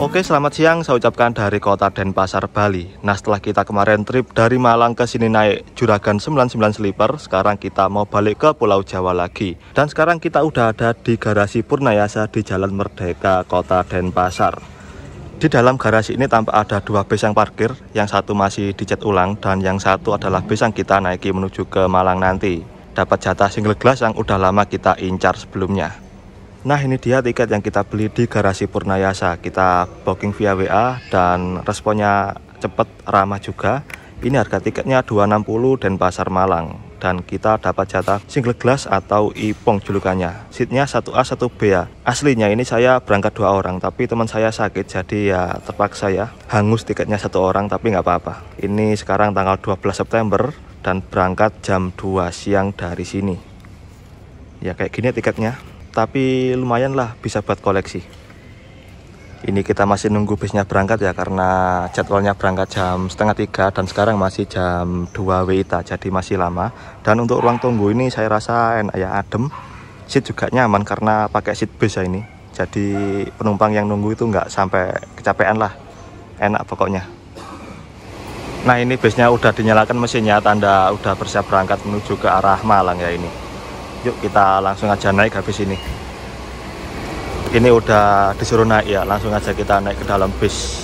Oke, selamat siang saya ucapkan dari kota Denpasar, Bali. Nah, setelah kita kemarin trip dari Malang ke sini naik Juragan 99 Sleeper, sekarang kita mau balik ke Pulau Jawa lagi. Dan sekarang kita udah ada di garasi Purnayasa di Jalan Merdeka, kota Denpasar. Di dalam garasi ini tampak ada dua bis yang parkir, yang satu masih dicat ulang dan yang satu adalah bis yang kita naiki menuju ke Malang nanti. Dapat jatah single glass yang udah lama kita incar sebelumnya. Nah, ini dia tiket yang kita beli di garasi Purnayasa. Kita booking via WA dan responnya cepet, ramah juga. Ini harga tiketnya 260 Denpasar Malang. Dan kita dapat jatah single glass atau ipong julukannya. Seatnya 1A 1B ya. Aslinya ini saya berangkat 2 orang, tapi teman saya sakit, jadi ya terpaksa ya hangus tiketnya 1 orang, tapi nggak apa-apa. Ini sekarang tanggal 12 September dan berangkat jam 2 siang dari sini. Ya kayak gini tiketnya. Tapi lumayan lah, bisa buat koleksi. Ini kita masih nunggu bisnya berangkat ya, karena jadwalnya berangkat jam setengah 3 dan sekarang masih jam 2 WITA, jadi masih lama. Dan untuk ruang tunggu ini saya rasa enak ya, adem. Seat juga nyaman karena pakai seat bis ya ini. Jadi penumpang yang nunggu itu nggak sampai kecapean lah, enak pokoknya. Nah, ini bisnya udah dinyalakan mesinnya, tanda udah bersiap berangkat menuju ke arah Malang ya ini. Yuk kita langsung aja naik habis ini. Ini udah disuruh naik ya, langsung aja kita naik ke dalam bis.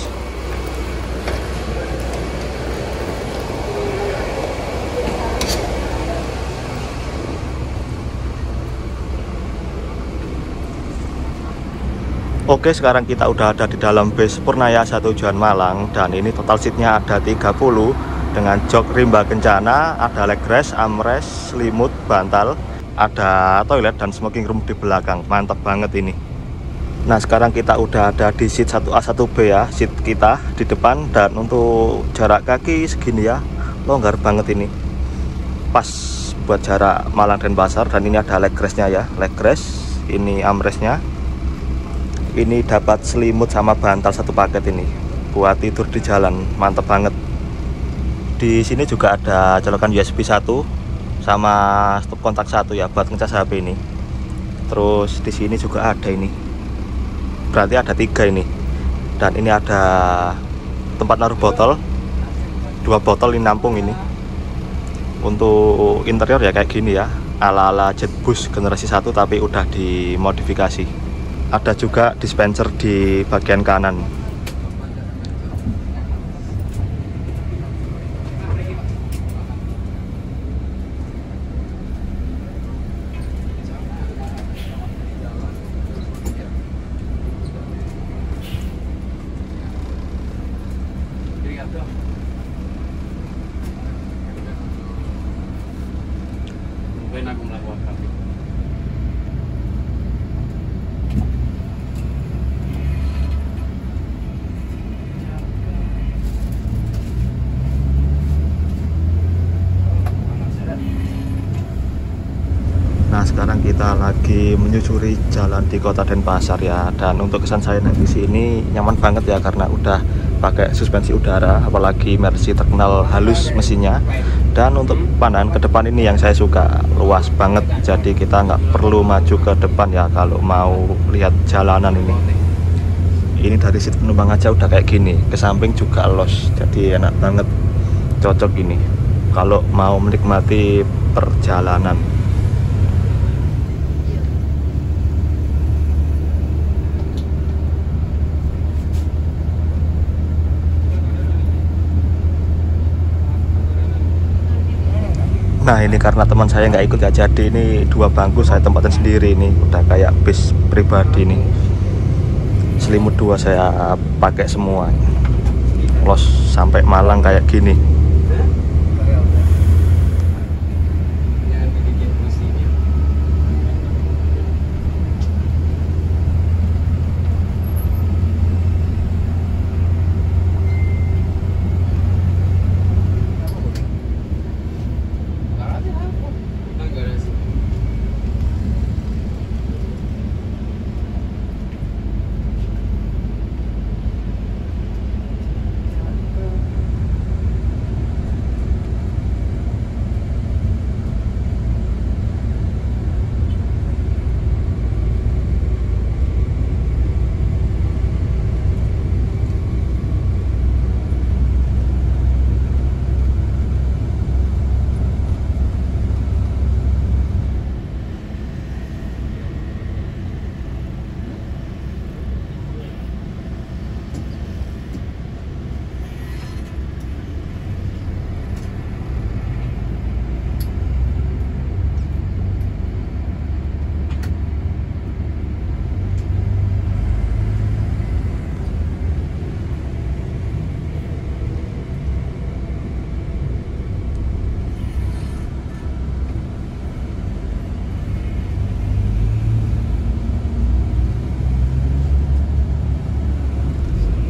Oke, sekarang kita udah ada di dalam bis Purnayasa tujuan Malang. Dan ini total seatnya ada 30 dengan jok rimba kencana, ada leg rest, armrest, selimut, bantal, ada toilet dan smoking room di belakang. Mantap banget ini. Nah, sekarang kita udah ada di seat 1A 1B ya, seat kita di depan. Dan untuk jarak kaki segini ya, longgar banget ini, pas buat jarak Malang Denpasar. Dan ini ada leg restnya ya, leg rest, ini armrestnya. Ini dapat selimut sama bantal satu paket ini buat tidur di jalan, mantap banget. Di sini juga ada colokan USB 1 sama stop kontak 1 ya buat ngecas HP ini. Terus di sini juga ada ini, berarti ada 3 ini. Dan ini ada tempat naruh botol, 2 botol ini nampung ini. Untuk interior ya kayak gini ya, ala-ala Jetbus generasi 1 tapi udah dimodifikasi. Ada juga dispenser di bagian kanan. Nah, sekarang kita lagi menyusuri jalan di kota Denpasar ya. Dan untuk kesan saya naik di sini nyaman banget ya, karena udah pakai suspensi udara, apalagi Mercy terkenal halus mesinnya. Dan untuk pandangan ke depan ini yang saya suka, luas banget. Jadi kita nggak perlu maju ke depan ya kalau mau lihat jalanan ini. Ini dari seat penumpang aja udah kayak gini, ke samping juga los, jadi enak banget, cocok ini kalau mau menikmati perjalanan. Nah, ini karena teman saya nggak ikut ya, jadi ini 2 bangku saya tempatin sendiri. Ini udah kayak bis pribadi nih. Selimut 2 saya pakai semua. Los sampai Malang kayak gini.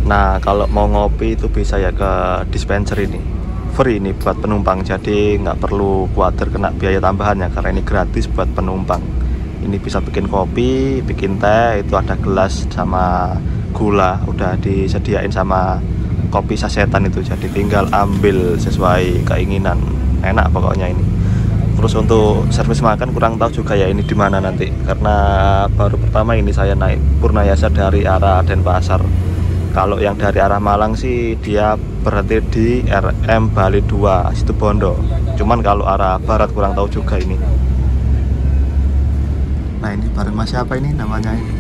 Nah, kalau mau ngopi itu bisa ya ke dispenser ini. Free ini buat penumpang, jadi nggak perlu khawatir kena biaya tambahannya karena ini gratis buat penumpang. Ini bisa bikin kopi, bikin teh, itu ada gelas sama gula, udah disediain sama kopi sasetan itu, jadi tinggal ambil sesuai keinginan. Enak pokoknya ini. Terus untuk servis makan kurang tahu juga ya ini di mana nanti, karena baru pertama ini saya naik Purnayasa dari arah Denpasar. Kalau yang dari arah Malang sih dia berhenti di RM Bali 2 Situbondo. Cuman kalau arah barat kurang tahu juga ini. Nah, ini bareng Mas siapa ini namanya ini?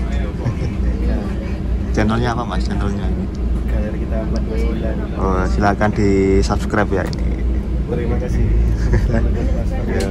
Channelnya apa Mas? Channelnya ini? Kayak kita 429. Oh, silakan di subscribe ya ini. Terima kasih. Ya.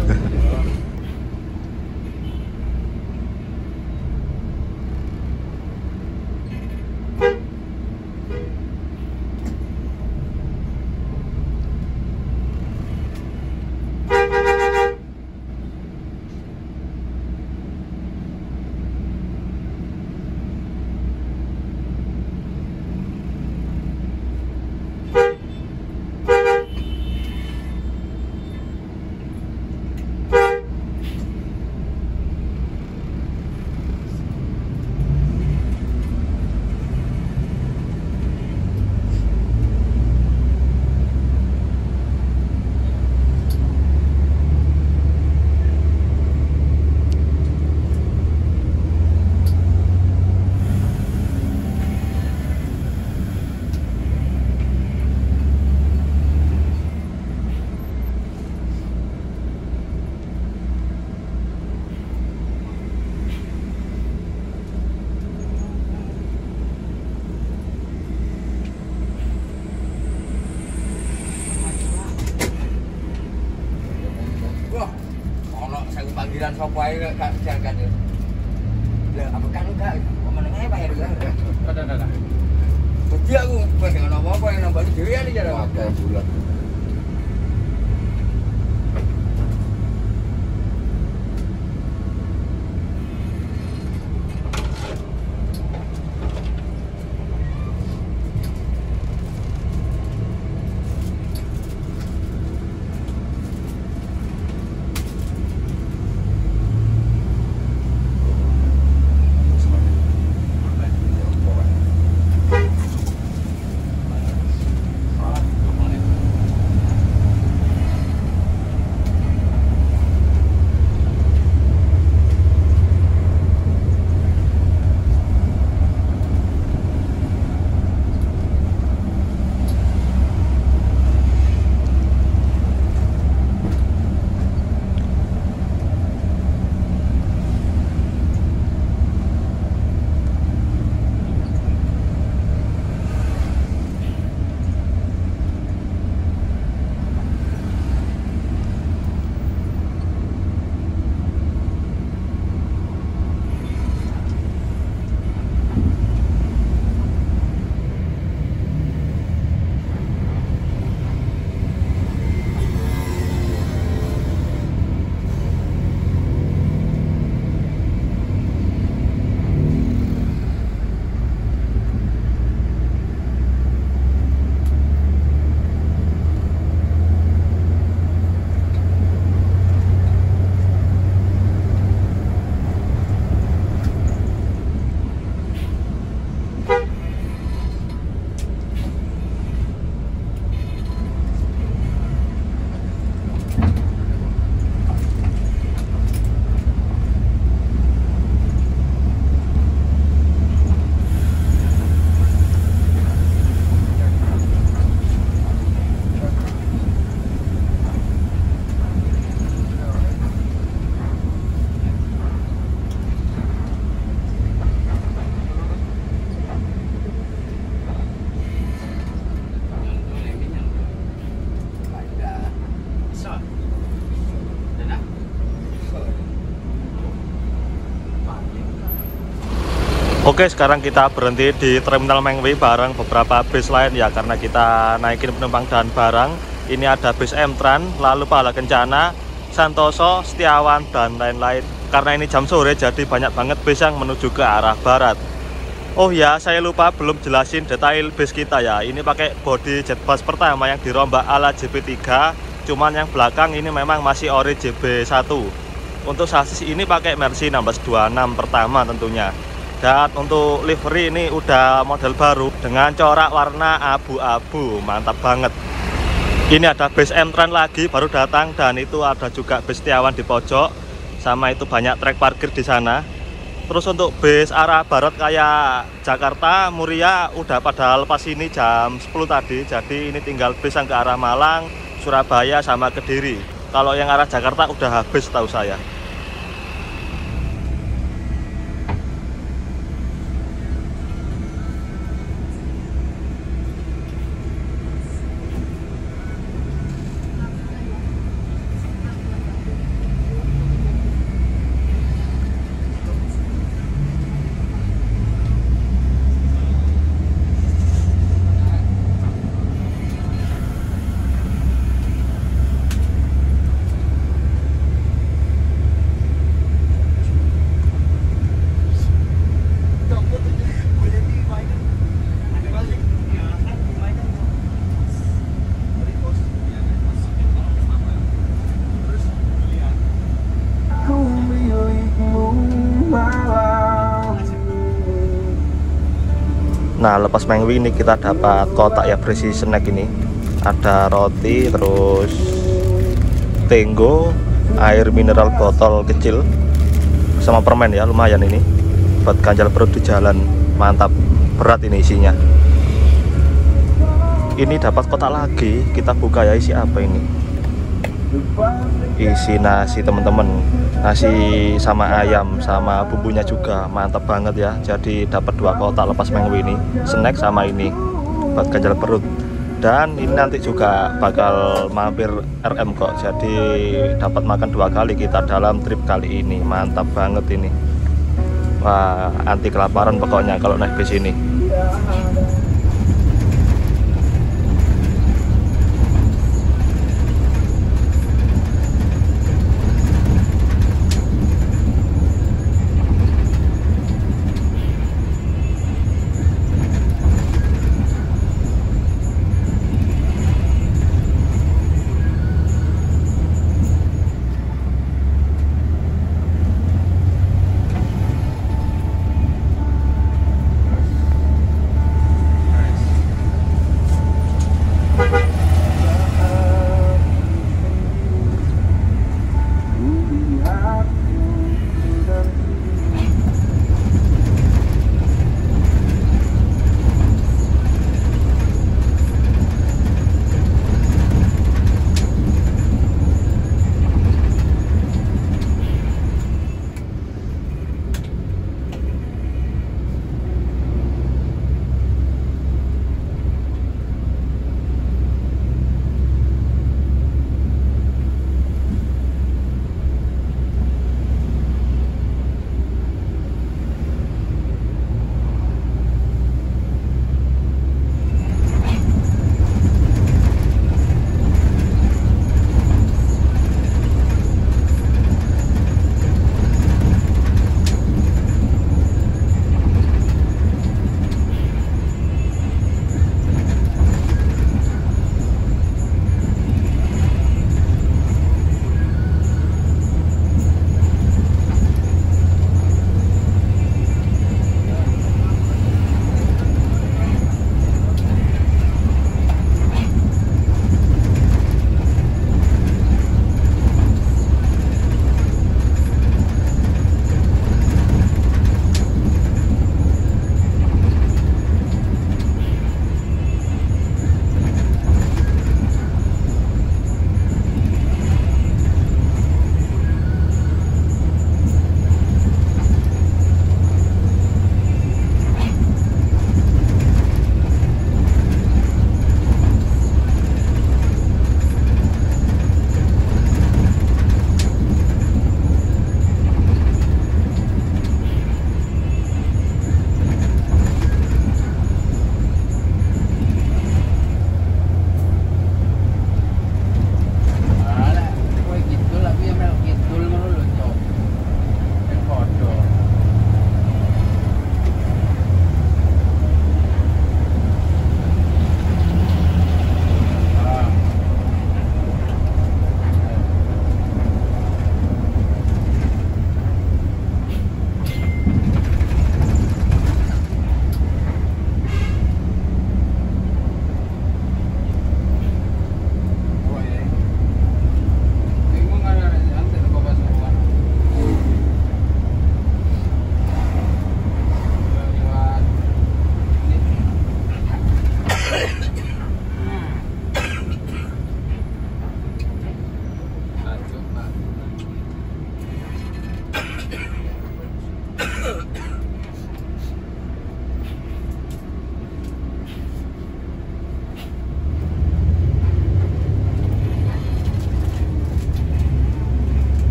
Panggilan sopo ae gak jagan ya. Lah apa kan enggak? Kok menengah bayar ya. Ada. Bukti aku pengen apa-apa yang nambah dhewe ya nih jare. Ada bulan. Oke, sekarang kita berhenti di Terminal Mengwi bareng beberapa bis lain ya, karena kita naikin penumpang dan barang. Ini ada bis M-Tran, lalu Pahala Kencana, Santoso, Setiawan, dan lain-lain. Karena ini jam sore, jadi banyak banget bis yang menuju ke arah barat. Oh ya, saya lupa belum jelasin detail base kita ya. Ini pakai bodi jet bus pertama yang dirombak ala JB3. Cuman yang belakang ini memang masih ori JB1. Untuk sasis ini pakai Mercy 1626 pertama tentunya. Dan untuk livery ini udah model baru dengan corak warna abu-abu, mantap banget. Ini ada base M-Trend lagi baru datang, dan itu ada juga base Setiawan di pojok. Sama itu banyak trek parkir di sana. Terus untuk base arah barat kayak Jakarta, Muria udah pada lepas ini jam 10 tadi. Jadi ini tinggal base yang ke arah Malang, Surabaya sama Kediri. Kalau yang arah Jakarta udah habis tahu saya. Nah, lepas mengwi ini kita dapat kotak ya berisi snack ini. Ada roti, terus tenggo, air mineral botol kecil, sama permen ya, lumayan ini. Buat ganjal perut di jalan, mantap. Berat ini isinya. Ini dapat kotak lagi, kita buka ya, isi apa ini? Isi nasi teman-teman, nasi sama ayam sama bumbunya juga mantap banget ya. Jadi dapat 2 kotak lepas mengwi ini, snack sama ini buat ganjal perut. Dan ini nanti juga bakal mampir RM kok, jadi dapat makan 2 kali kita dalam trip kali ini. Mantap banget ini. Wah, anti kelaparan pokoknya kalau naik bis ini.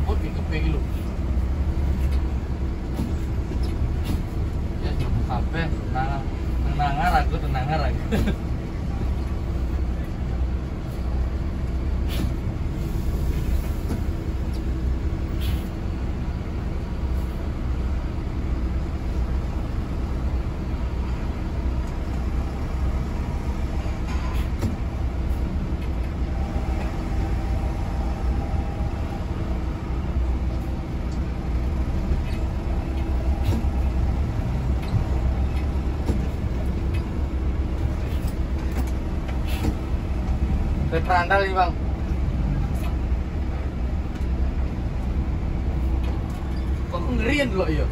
Jemput di kepe lu. Ya jemput sampai tenang aku. Perandal nih bang. Kok ngerian dulu ya?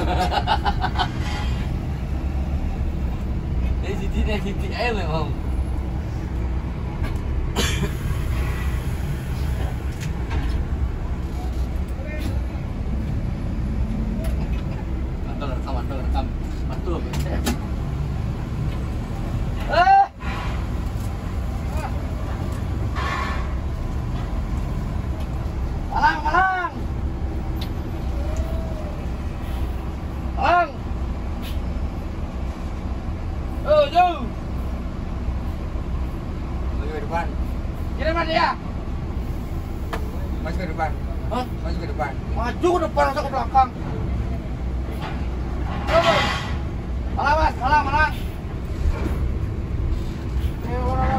Siti air lah bang. Mantul rekam. Mantul. Malang. Oh, jauh. Masuk ke depan. Kiri mana ya? Masuk ke depan. Hah? Masuk ke depan. Maju ke depan, masuk ke belakang. Malang mas, malang.